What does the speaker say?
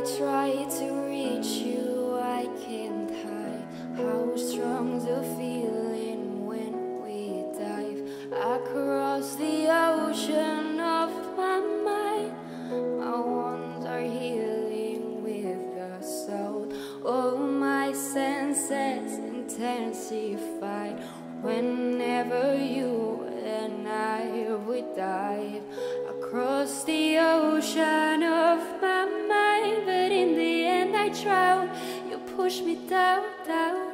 try to reach you, I can't hide how strong the feeling when we dive across the ocean of my mind. My wounds are healing with the soul. All my senses intensified whenever you and I would dive across the ocean of my mind. But in the end I drown. You push me down, down.